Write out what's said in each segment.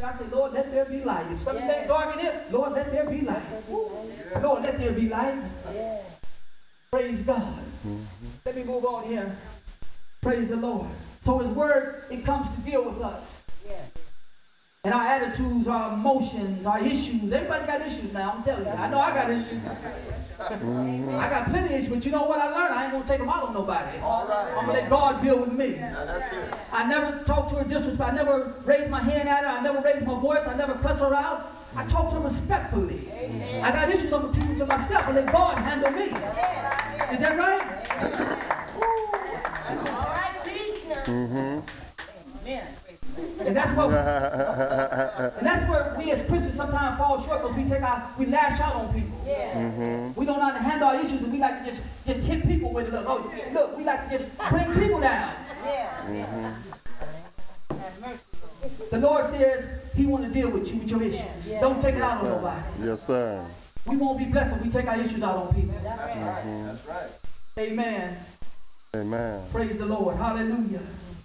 I say, Lord, let there be light. If something's dark in here, Lord, let there be light. Lord, let there be light. Praise God. Let me move on here. Praise the Lord. So his word, it comes to deal with us. And our attitudes, our emotions, our issues. Everybody got issues now, I'm telling you. I know I got issues. I got plenty of issues, but you know what I learned? I ain't going to take them out on nobody. I'm going to let God deal with me. I never talked to her disrespect. I never raised my hand at her. I never raised my voice. I never cussed her out. I talk to her respectfully. I got issues I'm going to keep them to myself and let God handle me. Is that right? All right, teacher. And that's where we as Christians sometimes fall short, because we lash out on people. We don't know how to handle our issues, and we like to just hit people with it. Look, we like to just bring people down. The Lord says he wants to deal with you with your issues. Don't take it out on nobody. Yes, sir. We won't be blessed if we take our issues out on people. That's right. Amen. Amen. Praise the Lord. Hallelujah.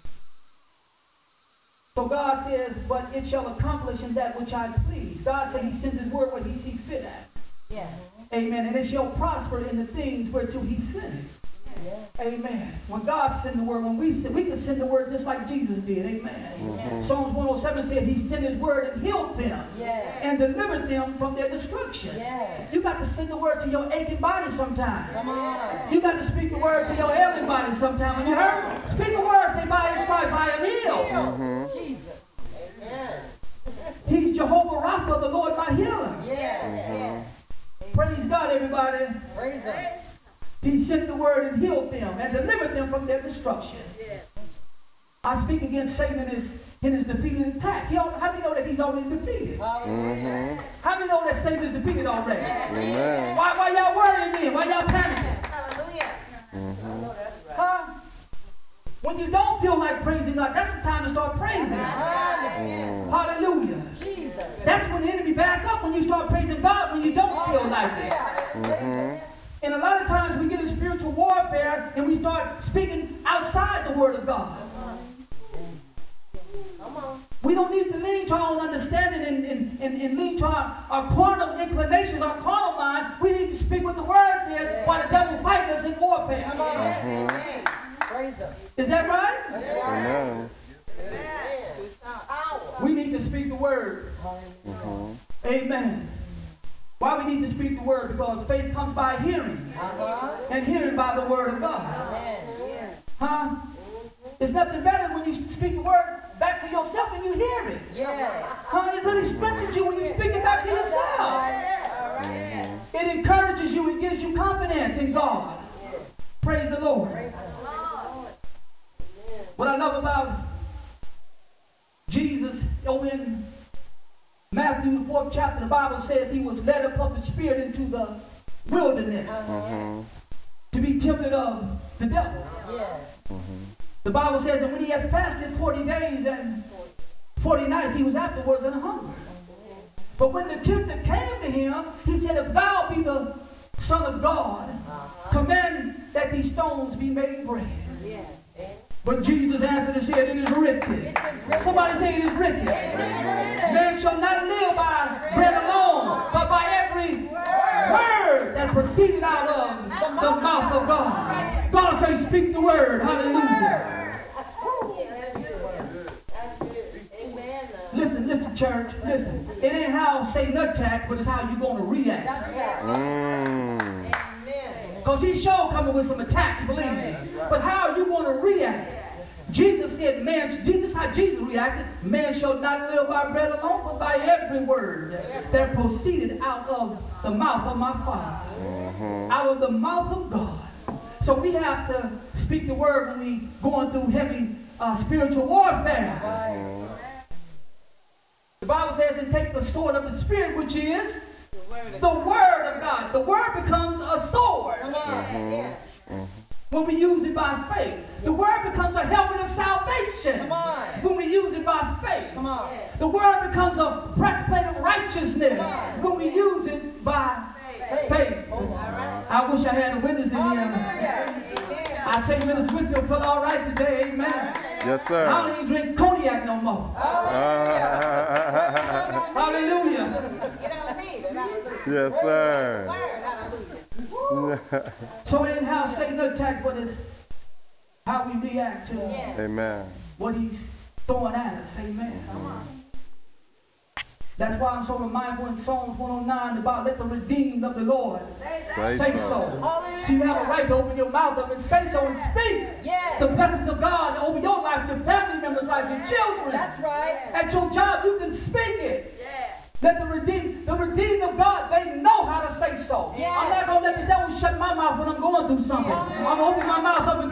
So God says, but it shall accomplish in that which I please. God said he sends his word where he sees fit at. Amen. And it shall prosper in the things whereto he sent it. Amen. When God sent the word, when we can send the word just like Jesus did. Amen. Psalms 107 said he sent his word and healed them and delivered them from their destruction. You got to send the word to your aching body sometime. Come on. You got to speak the word to your ailing body sometime. When you heard, speak the word, say, by his stripes I am healed. Jesus. Amen. He's Jehovah Rapha, the Lord my healer. Praise God, everybody. Praise him. He sent the word and healed them and delivered them from their destruction. I speak against Satan in his defeated attacks. How many know that he's already defeated? How many know that Satan is defeated already? Why y'all worrying then? Why y'all panicking? Hallelujah. Huh? When you don't feel like praising God, that's the time to start praising Him. Hallelujah. Jesus. That's when the enemy back up, when you start praising God when you don't feel like it. And a lot of times we get in spiritual warfare and we start speaking outside the word of God. We don't need to lean to our own understanding and lean to our carnal inclinations, our carnal mind. We need to speak what the word says while the devil fighting us in warfare. Come on. Praise him. Is that right? Amen. We need to speak the word. Amen. Why we need to speak the word? Because faith comes by hearing. And hearing by the word of God. Huh? It's nothing better when you speak the word back to yourself and you hear it. Huh? It really strengthens you when you speak it back to yourself. It encourages you. It gives you confidence in God. Praise the Lord. What I love about Jesus over in Matthew, the 4th chapter, the Bible says he was led up of the Spirit into the wilderness to be tempted of the devil. The Bible says that when he had fasted 40 days and 40 nights, he was afterwards in a hunger. But when the tempter came to him, he said, if thou be the Son of God, command that these stones be made bread. But Jesus answered and said, it is written. Somebody say it is written. Man shall not live by bread alone, but by every word that proceeded out of the mouth of God. God says, speak the word. Hallelujah. Listen, church. Listen. It ain't how Satan attack, but it's how you're going to react. Because he's sure coming with some attacks, believe me. But how are you going to react? Jesus said, this is how Jesus reacted. Man shall not live by bread alone, but by every word that proceeded out of the mouth of my Father. Out of the mouth of God. So we have to speak the word when we going through heavy spiritual warfare. The Bible says, and take the sword of the Spirit, which is the word of God. The word becomes a sword. When we use it by faith. The word becomes a helmet of salvation. When we use it by faith. The word becomes a breastplate of righteousness. When we use it by faith. I wish I had a witness in here. I tell you, Minister Whitfield felt all right today. Amen. Yes, sir. I don't even drink cognac no more. Yes, sir. So it ain't how Satan attacks, but it's how we react to Amen. what he's throwing at us. Amen. That's why I'm so mindful in Psalms 109 about let the redeemed of the Lord say so. So you have a right to open your mouth up and say so and speak the blessings of God over your life, your family members' life, your children. That's right. At your job, you can speak it. Let the redeemed of God, they know how to say so. I'm not going to let the devil shut my mouth when I'm going through something. I'm going to open my mouth up and